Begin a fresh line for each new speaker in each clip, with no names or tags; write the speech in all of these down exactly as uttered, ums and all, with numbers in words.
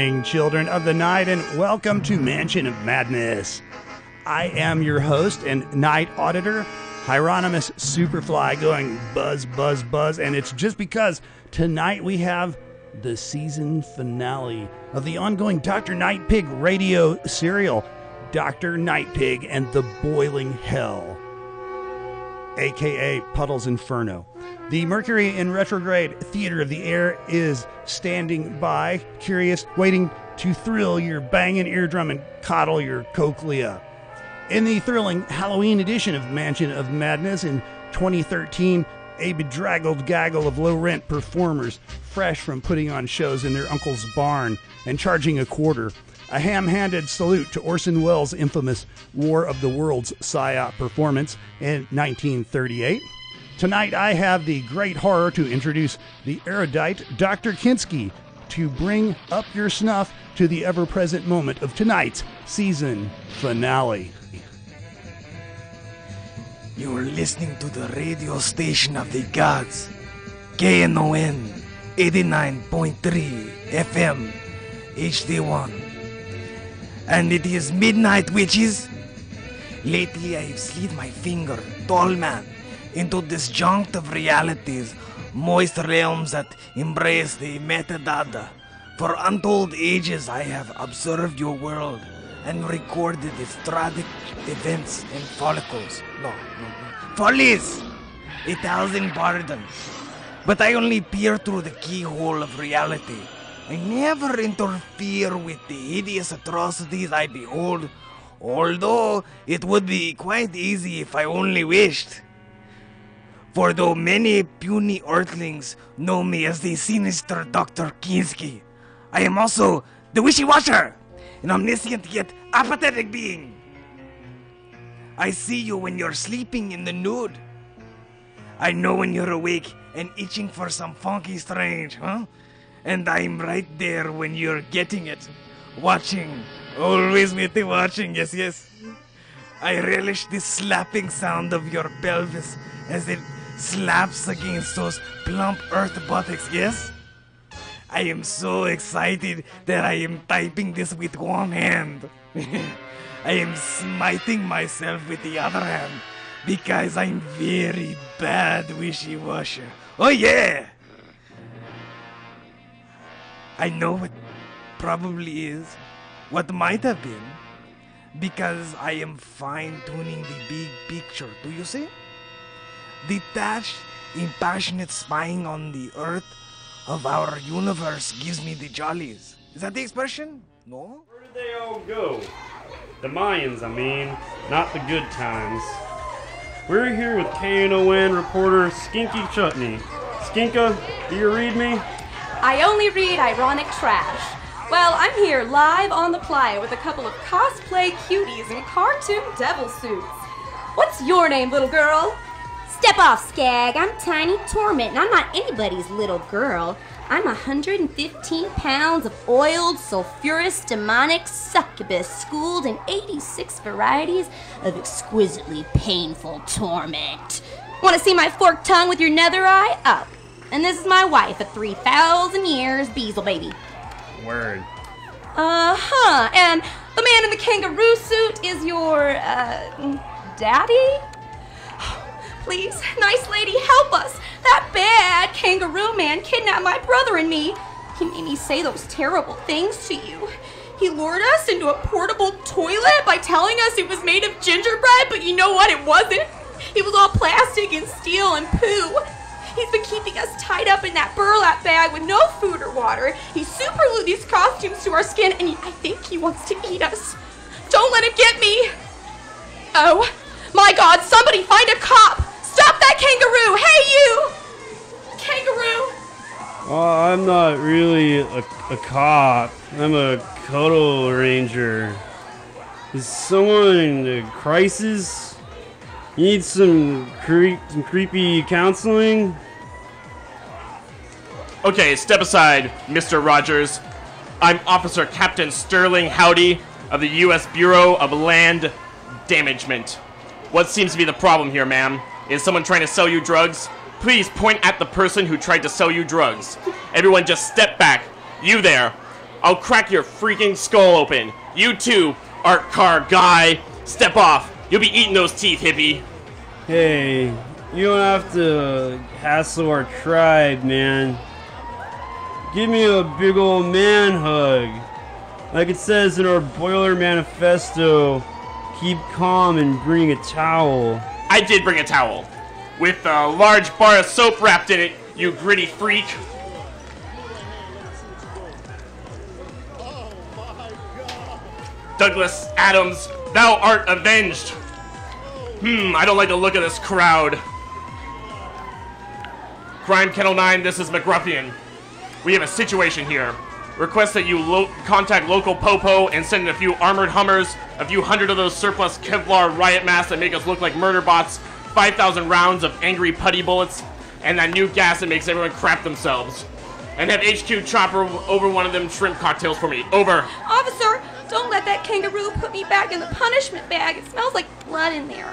morning, children of the night, and welcome to Mansion of Madness. I am your host and night auditor, Hieronymus Superfly, going buzz, buzz, buzz, and it's just because tonight we have the season finale of the ongoing Doctor Nightpig radio serial, Doctor Nightpig and the Boiling Hell, aka Puddle's Inferno. The Mercury in retrograde theater of the air is standing by, curious, waiting to thrill your banging eardrum and coddle your cochlea. In the thrilling Halloween edition of Mansion of Madness in twenty thirteen, a bedraggled gaggle of low-rent performers, fresh from putting on shows in their uncle's barn and charging a quarter. A ham-handed salute to Orson Welles' infamous War of the Worlds psyop performance in nineteen thirty-eight. Tonight I have the great horror to introduce the erudite Doctor Kinski to bring up your snuff to the ever-present moment of tonight's season finale.
You're listening to the radio station of the gods, K N O N eighty-nine point three F M H D one. And it is midnight, witches. Lately I have slid my finger, tall man, into disjunct of realities, moist realms that embrace the metadata. For untold ages I have observed your world and recorded its tragic events and follicles. No, no, no. Follies! A thousand pardons. But I only peer through the keyhole of reality. I never interfere with the hideous atrocities I behold, although it would be quite easy if I only wished. For though many puny earthlings know me as the sinister Doctor Kinski, I am also the wishy-washer, an omniscient yet apathetic being. I see you when you're sleeping in the nude. I know when you're awake and itching for some funky strange, huh? And I'm right there when you're getting it. Watching. Always with the watching, yes, yes. I relish the slapping sound of your pelvis as it slaps against those plump earth buttocks, yes? I am so excited that I am typing this with one hand. I am smiting myself with the other hand because I'm very bad wishy-washer. Oh yeah! I know what probably is, what might have been, because I am fine-tuning the big picture, do you see? Detached, impassionate spying on the earth of our universe gives me the jollies. Is that the expression? No?
Where did they all go? The Mayans, I mean, not the good times. We're here with K N O N reporter Skinky Chutney. Skinka, do you read me?
I only read ironic trash. Well, I'm here live on the playa with a couple of cosplay cuties in cartoon devil suits. What's your name, little girl?
Step off, Skag. I'm Tiny Torment, and I'm not anybody's little girl. I'm one hundred fifteen pounds of oiled, sulfurous, demonic succubus schooled in eighty-six varieties of exquisitely painful torment. Want to see my forked tongue with your nether eye? Oh, and this is my wife of three thousand years, Beazle Baby.
Word.
Uh-huh, and the man in the kangaroo suit is your, uh, daddy? Please, nice lady, help us. That bad kangaroo man kidnapped my brother and me. He made me say those terrible things to you. He lured us into a portable toilet by telling us it was made of gingerbread, but you know what? It wasn't. It was all plastic and steel and poo. He's been keeping us tied up in that burlap bag with no food or water. He super glued these costumes to our skin, and he, I think he wants to eat us. Don't let him get me. Oh, my God, somebody find a cop. Stop that kangaroo! Hey, you! Kangaroo!
Well, I'm not really a, a cop. I'm a cuddle ranger. Is someone in a crisis? You need some, cre- some creepy counseling?
Okay, step aside, Mister Rogers. I'm Officer Captain Sterling Howdy of the U S Bureau of Land Damagement. What seems to be the problem here, ma'am? Is someone trying to sell you drugs? Please point at the person who tried to sell you drugs. Everyone just step back. You there. I'll crack your freaking skull open. You too, art car guy. Step off. You'll be eating those teeth, hippie.
Hey, you don't have to hassle our tribe, man. Give me a big old man hug. Like it says in our Boiler Manifesto, keep calm and bring a towel.
I did bring a towel. With a large bar of soap wrapped in it, you gritty freak. Douglas Adams, thou art avenged. Hmm, I don't like the look of this crowd. Crime Kennel nine, this is McRuffian. We have a situation here. Request that you lo contact local Popo and send in a few armored Hummers, a few hundred of those surplus Kevlar riot masks that make us look like murder bots, five thousand rounds of angry putty bullets, and that new gas that makes everyone crap themselves. And have H Q chopper over one of them shrimp cocktails for me. Over.
Officer, don't let that kangaroo put me back in the punishment bag. It smells like blood in there.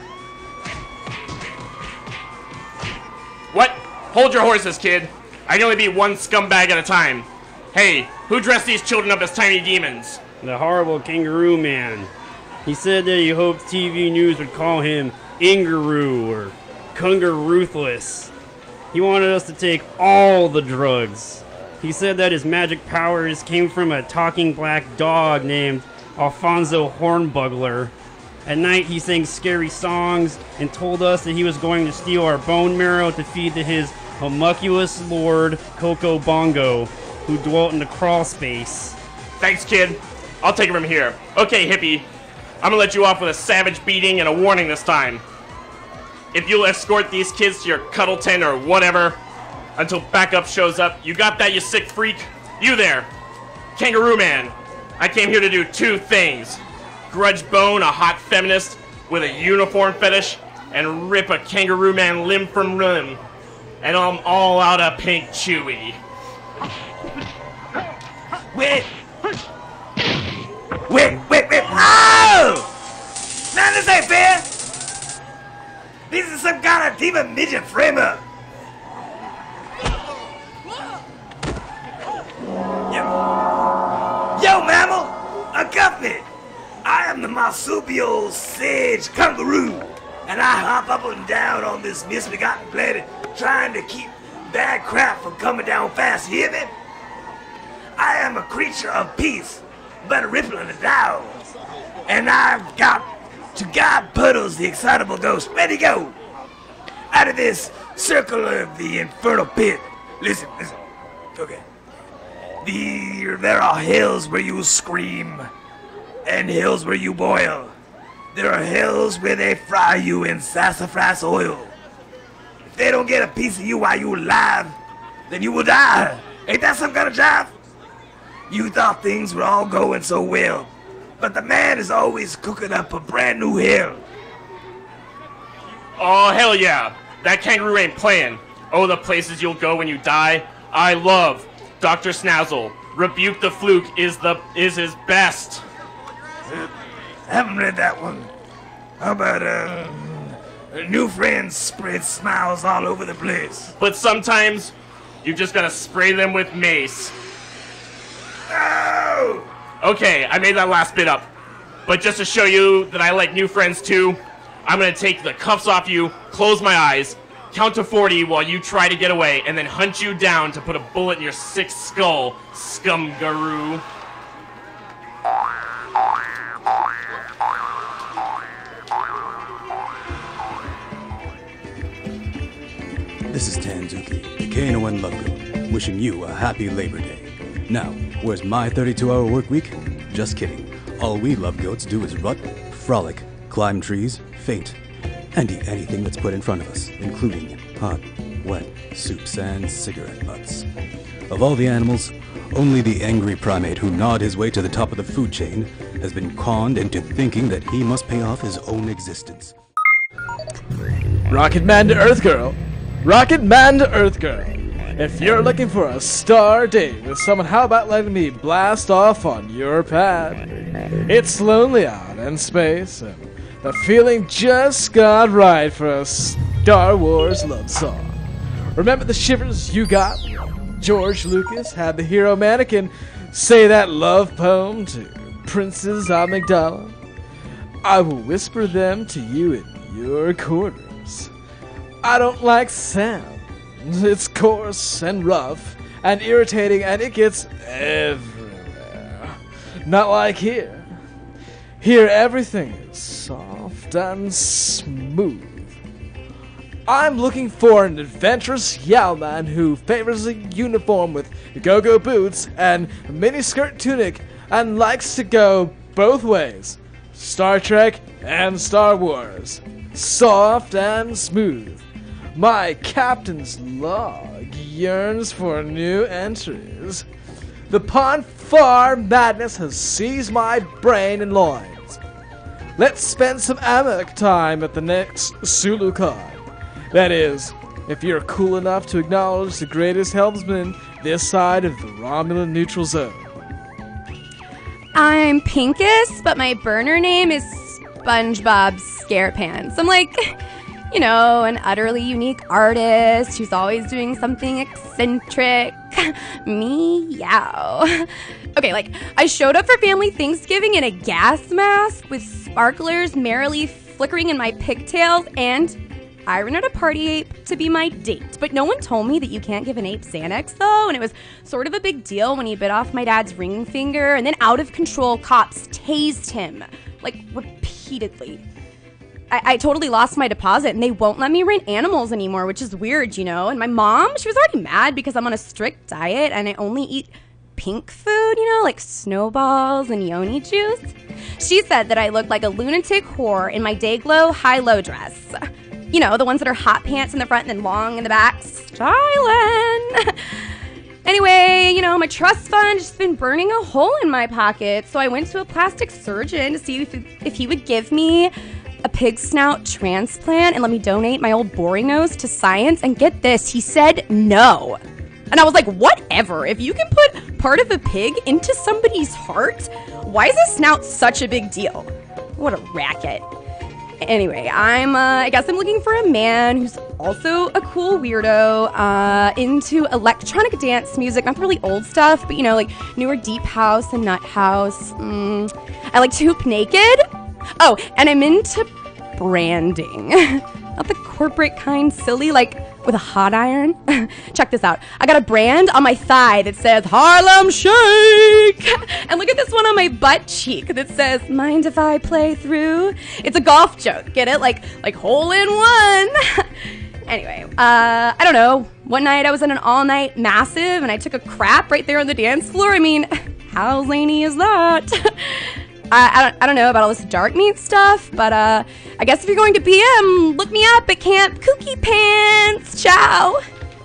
What? Hold your horses, kid. I can only be one scumbag at a time. Hey, who dressed these children up as tiny demons?
The horrible kangaroo man. He said that he hoped T V news would call him Ingaroo or Kungar Ruthless. He wanted us to take all the drugs. He said that his magic powers came from a talking black dog named Alfonso Hornbugler. At night he sang scary songs and told us that he was going to steal our bone marrow to feed to his homunculus lord Coco Bongo, who dwelt in the crawl space.
Thanks, kid. I'll take it from here. Okay, hippie. I'm gonna let you off with a savage beating and a warning this time. If you'll escort these kids to your cuddle tent or whatever until backup shows up, you got that, you sick freak? You there, Kangaroo Man. I came here to do two things. Grudge bone a hot feminist with a uniform fetish and rip a Kangaroo Man limb from limb. And I'm all out of pink chewy.
Wait! Wait, wait, wait! Oh! Man, this ain't fair! This is some kind of demon midget frame-up! Yo, Yo mammal! Uncuff me! I am the marsupial sage kangaroo, and I hop up and down on this misbegotten planet trying to keep bad crap from coming down fast, you hear me? I am a creature of peace, but a rippling it down. And I've got to guide Puddles, the excitable ghost. Ready, go! Out of this circle of the infernal pit. Listen, listen. Okay. The, there are hills where you scream, and hills where you boil. There are hills where they fry you in sassafras oil. If they don't get a piece of you while you're alive, then you will die. Ain't that some kind of jive? You thought things were all going so well, but the man is always cooking up a brand new hell.
Oh, hell yeah. That kangaroo ain't playing. Oh, the places you'll go when you die. I love Doctor Snazzle. Rebuke the Fluke is the is his best.
Uh, I haven't read that one. How about, uh, new friends spread smiles all over the place?
But sometimes, you just gotta spray them with mace.
No!
Okay, I made that last bit up. But just to show you that I like new friends too, I'm gonna take the cuffs off you, close my eyes, count to forty while you try to get away, and then hunt you down to put a bullet in your sick skull, scumgaroo.
This is Tanzuki, the K N O N Love Group, wishing you a happy Labor Day. Now, where's my thirty-two hour work week? Just kidding. All we love goats do is rut, frolic, climb trees, faint, and eat anything that's put in front of us, including hot, wet soups and cigarette butts. Of all the animals, only the angry primate who gnawed his way to the top of the food chain has been conned into thinking that he must pay off his own existence.
Rocket Man to Earth Girl. Rocket Man to Earth Girl. If you're looking for a star date with someone, how about letting me blast off on your pad? It's lonely out in space, and the feeling just got right for a Star Wars love song. Remember the shivers you got George Lucas had the hero mannequin say that love poem to Princess Amygdala, I will whisper them to you in your quarters. I don't like sound. It's coarse and rough and irritating, and it gets everywhere. Not like here. Here everything is soft and smooth. I'm looking for an adventurous yowman who favors a uniform with go-go boots and miniskirt tunic and likes to go both ways. Star Trek and Star Wars. Soft and smooth. My captain's log yearns for new entries. The Ponfar madness has seized my brain and loins. Let's spend some Amok time at the next SuluCon. That is, if you're cool enough to acknowledge the greatest helmsman this side of the Romulan neutral zone.
I'm Pinkus, but my burner name is SpongeBob ScarePants. I'm like, you know, an utterly unique artist who's always doing something eccentric. Meow. Okay, like, I showed up for family Thanksgiving in a gas mask with sparklers merrily flickering in my pigtails, and I rented a party ape to be my date. But no one told me that you can't give an ape Xanax, though, and it was sort of a big deal when he bit off my dad's ring finger, and then out-of-control cops tased him, like, repeatedly. I, I totally lost my deposit, and they won't let me rent animals anymore, which is weird, you know? And my mom, she was already mad because I'm on a strict diet, and I only eat pink food, you know, like snowballs and yoni juice. She said that I looked like a lunatic whore in my Dayglow high-low dress. You know, the ones that are hot pants in the front and then long in the back. Stylin'. Anyway, you know, my trust fund just been burning a hole in my pocket, so I went to a plastic surgeon to see if, if he would give me a pig snout transplant and let me donate my old boring nose to science. And get this, he said no. And I was like, whatever. If you can put part of a pig into somebody's heart, why is a snout such a big deal? What a racket. Anyway, I'm, uh, I guess I'm looking for a man who's also a cool weirdo, uh, into electronic dance music, not the really old stuff, but, you know, like newer deep house and nut house. Mm. I like to hoop naked. Oh, and I'm into branding. Not the corporate kind, silly, like with a hot iron. Check this out. I got a brand on my thigh that says Harlem Shake. And look at this one on my butt cheek that says, mind if I play through? It's a golf joke. Get it? Like, like hole in one. Anyway, uh, I don't know. One night I was in an all-night massive and I took a crap right there on the dance floor. I mean, how zany is that? I, I, don't, I don't know about all this dark meat stuff, but uh, I guess if you're going to B M, look me up at Camp Kooky Pants. Ciao.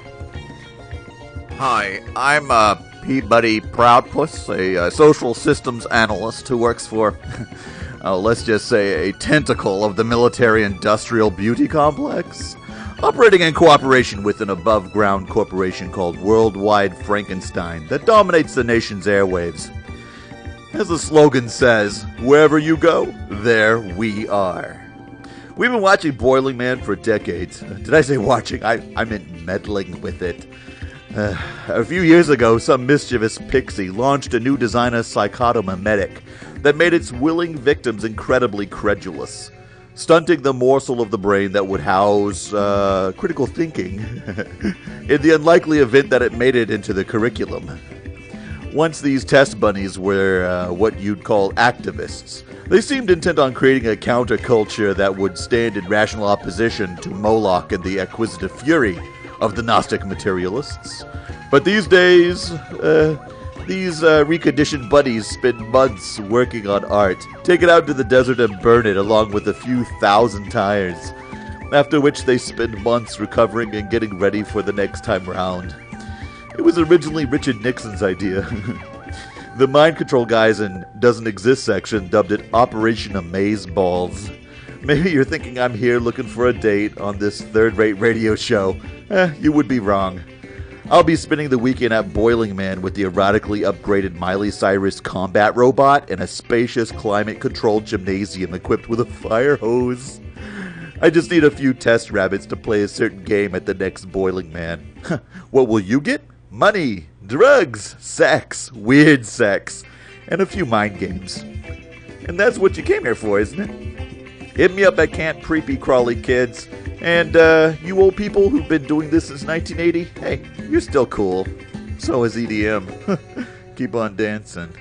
Hi, I'm uh, Peabody Proudpuss, a uh, social systems analyst who works for, uh, let's just say, a tentacle of the military-industrial beauty complex, operating in cooperation with an above-ground corporation called Worldwide Frankenstein that dominates the nation's airwaves. As the slogan says, wherever you go, there we are. We've been watching Boiling Man for decades. Did I say watching? I, I meant meddling with it. Uh, a few years ago, some mischievous pixie launched a new designer psychotomimetic that made its willing victims incredibly credulous, stunting the morsel of the brain that would house uh, critical thinking in the unlikely event that it made it into the curriculum. Once these test bunnies were uh, what you'd call activists, they seemed intent on creating a counterculture that would stand in rational opposition to Moloch and the acquisitive fury of the Gnostic materialists. But these days, uh, these uh, reconditioned bunnies spend months working on art, take it out to the desert and burn it along with a few thousand tires, after which they spend months recovering and getting ready for the next time round. It was originally Richard Nixon's idea. The mind control guys in Doesn't Exist section dubbed it Operation Amazeballs. Maybe you're thinking I'm here looking for a date on this third-rate radio show. Eh, you would be wrong. I'll be spending the weekend at Boiling Man with the erotically upgraded Miley Cyrus combat robot and a spacious climate-controlled gymnasium equipped with a fire hose. I just need a few test rabbits to play a certain game at the next Boiling Man. What will you get? money, drugs, sex, weird sex, and a few mind games. And that's what you came here for, isn't it? Hit me up at Camp Creepy Crawly Kids. And uh, you old people who've been doing this since nineteen eighty, hey, you're still cool. So is E D M. Keep on dancing.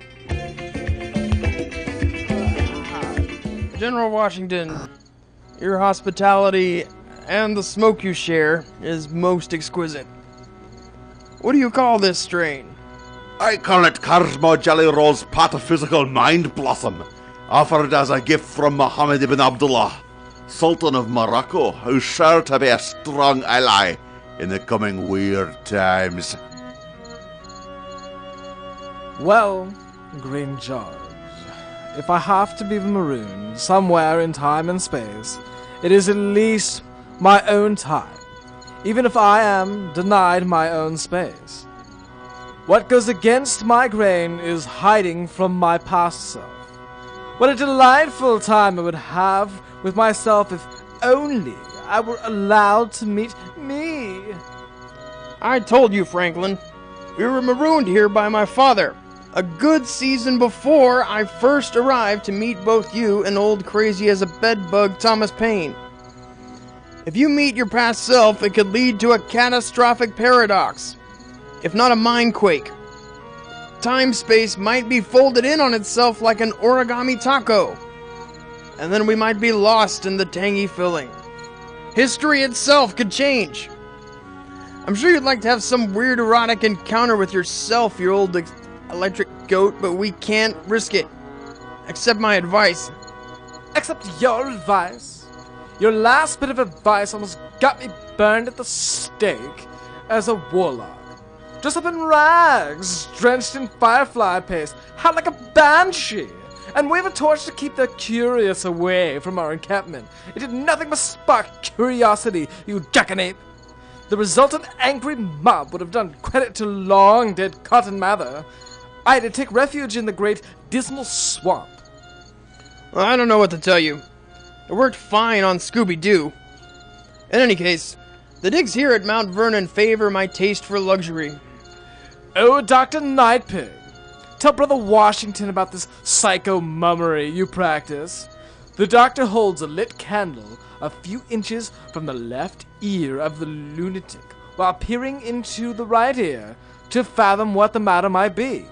General Washington, your hospitality and the smoke you share is most exquisite. What do you call this strain?
I call it Karzmo Jelly Roll's Pataphysical Mind Blossom, offered as a gift from Mohammed ibn Abdullah, Sultan of Morocco, who's sure to be a strong ally in the coming weird times.
Well, Green George, if I have to be marooned somewhere in time and space, it is at least my own time, even if I am denied my own space. What goes against my grain is hiding from my past self. What a delightful time I would have with myself if only I were allowed to meet me.
I told you, Franklin. We were marooned here by my father, a good season before I first arrived to meet both you and old crazy as a bedbug Thomas Paine. If you meet your past self, it could lead to a catastrophic paradox, if not a mindquake. Time-space might be folded in on itself like an origami taco, and then we might be lost in the tangy filling. History itself could change. I'm sure you'd like to have some weird erotic encounter with yourself, you old ex- electric goat, but we can't risk it. Accept my advice.
Accept your advice? Your last bit of advice almost got me burned at the stake as a warlock. Dressed up in rags, drenched in firefly paste, hot like a banshee, and wave a torch to keep the curious away from our encampment. It did nothing but spark curiosity, you jackanape. The resultant angry mob would have done credit to long-dead Cotton Mather. I had to take refuge in the great dismal swamp.
Well, I don't know what to tell you. It worked fine on Scooby-Doo. In any case, the digs here at Mount Vernon favor my taste for luxury.
Oh, Doctor Nightpig, tell Brother Washington about this psycho-mummery you practice. The doctor holds a lit candle a few inches from the left ear of the lunatic while peering into the right ear to fathom what the matter might be.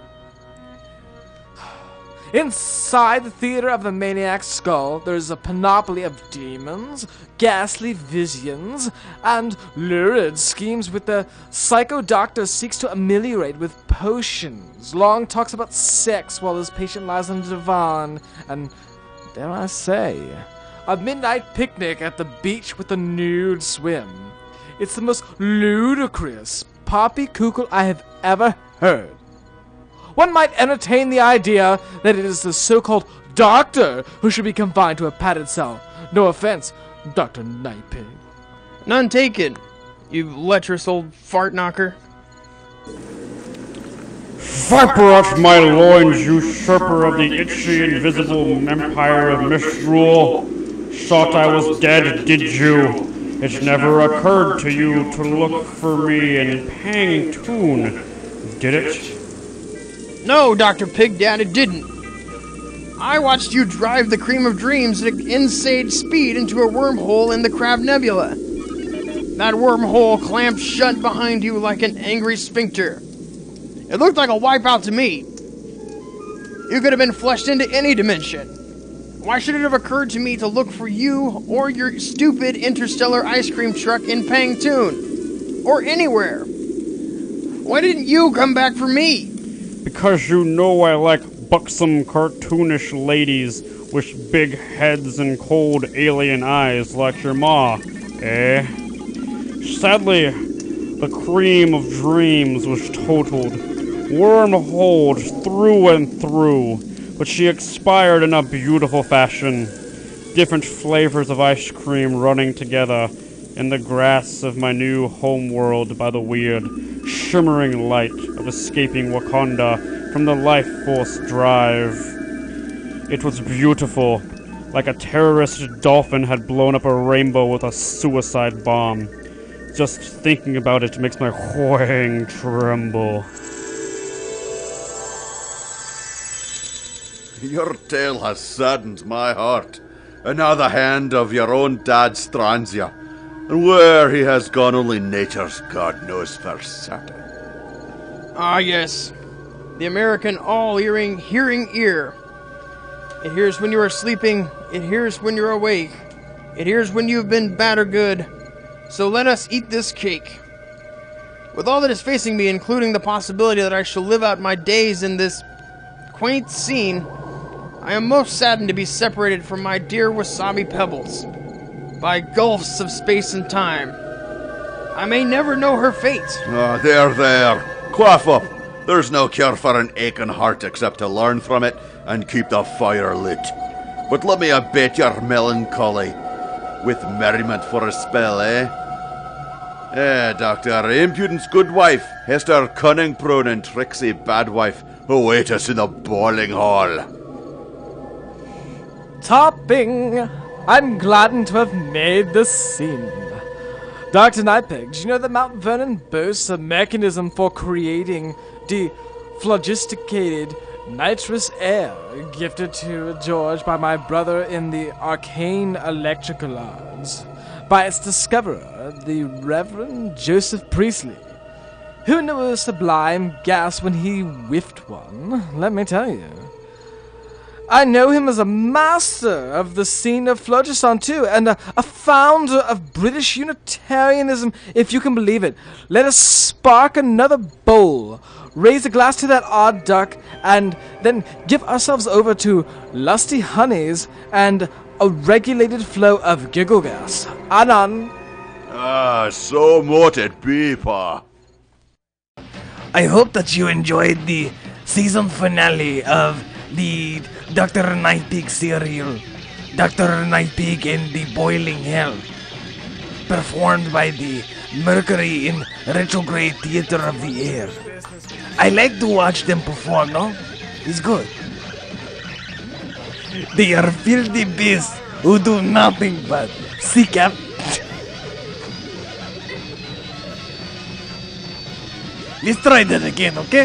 Inside the theater of the maniac's skull, there's a panoply of demons, ghastly visions, and lurid schemes which the psycho doctor seeks to ameliorate with potions. Long talks about sex while his patient lies on the divan, and, dare I say, a midnight picnic at the beach with a nude swim. It's the most ludicrous poppycookle I have ever heard. One might entertain the idea that it is the so-called doctor who should be confined to a padded cell. No offense, Doctor Nightpig.
None taken, you lecherous old fart knocker.
Viper out my loins, usurper of the itchy, invisible empire of misrule. Thought I was dead, did you? It never occurred to you to look for me in Pangtoon, did it?
No, Doctor Pig Dad, it didn't. I watched you drive the Cream of Dreams at insane speed into a wormhole in the Crab Nebula. That wormhole clamped shut behind you like an angry sphincter. It looked like a wipeout to me. You could have been flushed into any dimension. Why should it have occurred to me to look for you or your stupid interstellar ice cream truck in Pangtoon? Or anywhere? Why didn't you come back for me?
Because you know I like buxom, cartoonish ladies with big heads and cold alien eyes like your ma, eh? Sadly, the Cream of Dreams was totaled, wormholed through and through, but she expired in a beautiful fashion. Different flavors of ice cream running together in the grass of my new homeworld by the weird, shimmering light of escaping Wakanda from the life force drive. It was beautiful, like a terrorist dolphin had blown up a rainbow with a suicide bomb. just thinking about it makes my wang tremble.
Your tale has saddened my heart. And now the hand of your own dad strands you. And where he has gone, only nature's God knows for certain.
Ah, yes. The American all-hearing hearing ear. It hears when you are sleeping. It hears when you're awake. It hears when you've been bad or good. So let us eat this cake. With all that is facing me, including the possibility that I shall live out my days in this quaint scene, I am most saddened to be separated from my dear wasabi pebbles by gulfs of space and time. I may never know her fate.
Ah, there, there. Quaff up. There's no cure for an aching heart except to learn from it and keep the fire lit. But let me abate your melancholy with merriment for a spell, eh? Eh, Doctor, Impudence good wife, Hester cunning prone and tricksy bad wife, who wait us in the boiling hall.
Topping! I'm gladdened to have made the scene. Doctor Nightpig, do you know that Mount Vernon boasts a mechanism for creating dephlogisticated nitrous air gifted to George by my brother in the arcane electrical arts, by its discoverer, the Reverend Joseph Priestley, who knew a sublime gas when he whiffed one, let me tell you. I know him as a master of the scene of Phlogiston too, and a, a founder of British Unitarianism, if you can believe it. Let us spark another bowl, raise a glass to that odd duck, and then give ourselves over to lusty honeys and a regulated flow of giggle gas. Anan.
Ah, so mote it be, Pa.
I hope that you enjoyed the season finale of the Doctor Nightpig serial, Doctor Nightpig in the Boiling Hell, performed by the Mercury in Retrograde Theater of the Air. I like to watch them perform, no? It's good. They are filthy beasts who do nothing but seek out. Let's try that again, okay?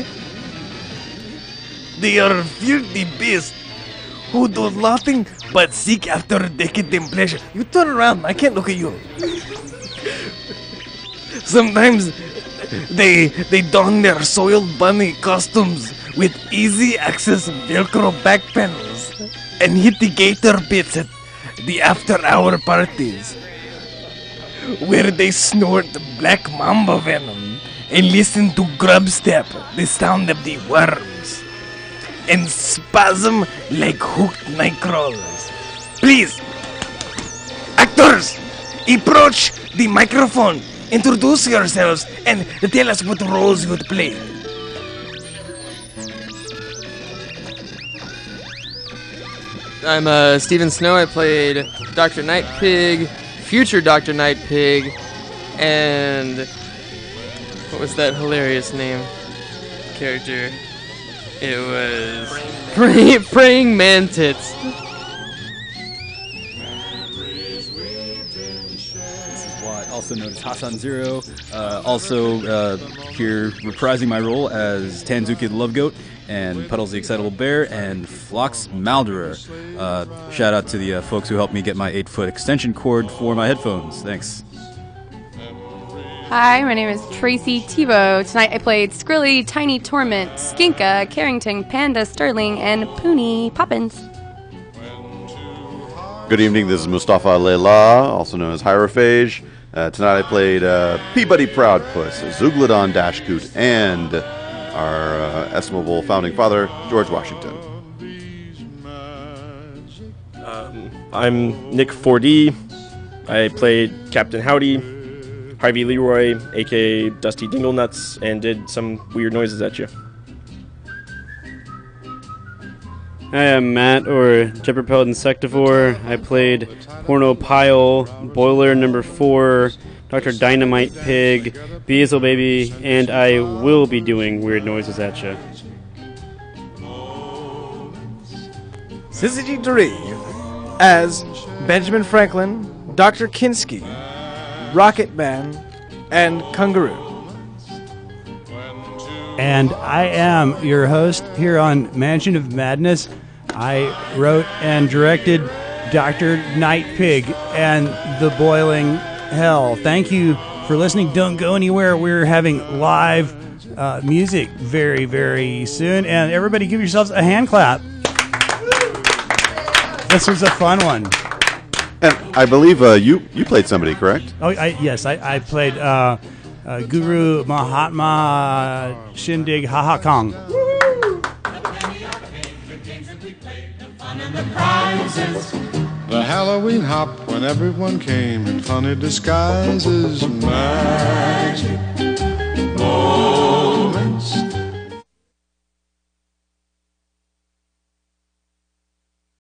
They are filthy beasts who do nothing but seek after decadent pleasure. You turn around, I can't look at you. Sometimes they they don their soiled bunny costumes with easy access Velcro back panels and hit the gator pits at the after hour parties, where they snort black mamba venom and listen to Grubstep, the sound of the worms, and spasm like hooked nightcrawlers. Please, actors, approach the microphone, introduce yourselves, and tell us what roles you would play.
I'm uh, Stephen Snow. I played Doctor Nightpig, future Doctor Nightpig, and what was that hilarious name? Character. It was Praying, praying Mantits.
This is Watt, also known as Hassan Zero. Uh, also uh, here reprising my role as Tanzuki the Love Goat, and Puddles the Excitable Bear, and Phlox Malderer. Uh, shout out to the uh, folks who helped me get my eight foot extension cord for my headphones. Thanks.
Hi, my name is Tracy Tebow. Tonight I played Skrilly, Tiny Torment, Skinka, Carrington, Panda, Sterling, and Poonie Poppins.
Good evening, this is Mustafa Leila, also known as Hierophage. Uh, tonight I played uh, Peabody Proudpuss, Zeuglodon Dashkoot, and our uh, estimable founding father, George Washington.
Um, I'm Nick four D. I played Captain Howdy, Harvey Leroy, aka Dusty Dinglenuts, and did some weird noises at you.
I am Matt, or Jeopardpelt Insectivore. I played Porno Pile, Boiler Number four, Doctor Dynamite Pig, Beazel Baby, and I will be doing weird noises at you.
Syzygy Dree as Benjamin Franklin, Doctor Kinski, Rocket Man, and Kangaroo.
And I am your host here on Mansion of Madness. I wrote and directed Doctor Night Pig and The Boiling Hell. Thank you for listening. Don't go anywhere. We're having live uh, music very, very soon. And everybody give yourselves a hand clap. This was a fun one.
And I believe uh, you, you played somebody, correct?
Oh, I, yes, I, I played uh, uh, Guru Mahatma Shindig Haha Kong.
The Halloween hop when everyone came in funny disguises. Magic,